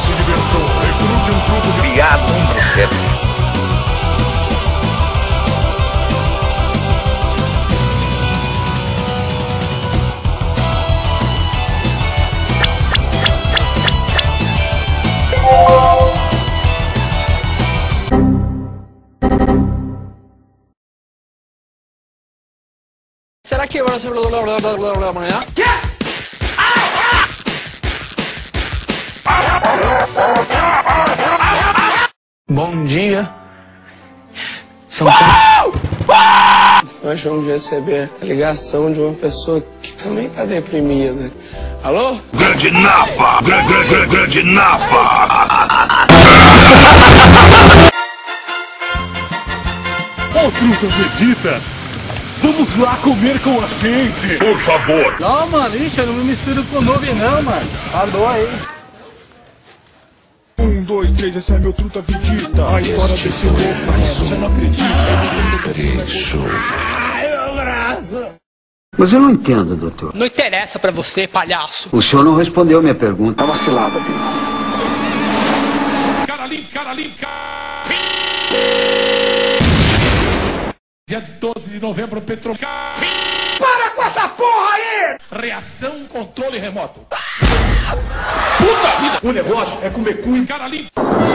diversão. Recrute um grupo de... Criado um processo. Será que amanhã? Bom dia. Nós vamos receber a ligação de uma pessoa que também está deprimida. Alô? Grande Napa! Grande Napa! Ô, truta Vegeta! Vamos lá comer com a gente! Por favor! Não, mano, ixi, eu não me misturo com nuvem não, mano. Falou aí. 1, 2, 3, esse é meu truta Vegeta! Ai, fora desse louco, mano, você não acredita! Ai, meu braço! Mas eu não entendo, doutor. Não interessa pra você, palhaço. O senhor não respondeu minha pergunta. É uma cilada, Bino. Cara limpa! Dia 12 de novembro, Petro... Para com essa porra aí! Reação, controle remoto. Puta vida! O negócio é comer cu em cara limpa.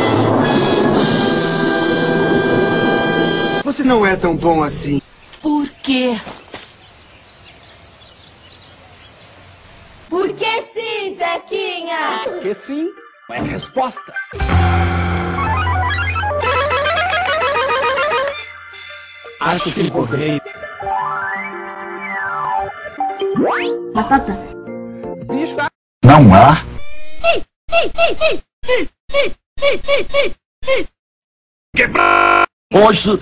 Você não é tão bom assim. Por quê? Porque sim, Zequinha! Porque sim, é a resposta. Acho que ele correu. Batata. Bicho, Não há. Quebrar! Hoje.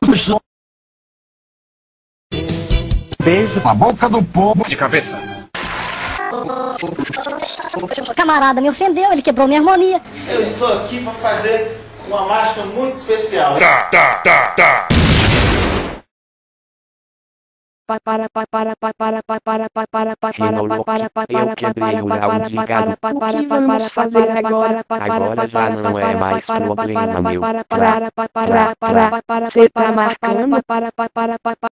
Beijo na boca do povo. De cabeça. Camarada me ofendeu, ele quebrou minha harmonia. Eu estou aqui para fazer uma marcha muito especial. Tá. Eu quebrei o rabo de gado. O que vamos fazer agora? Agora já não é mais problema meu. Cê tá marcando?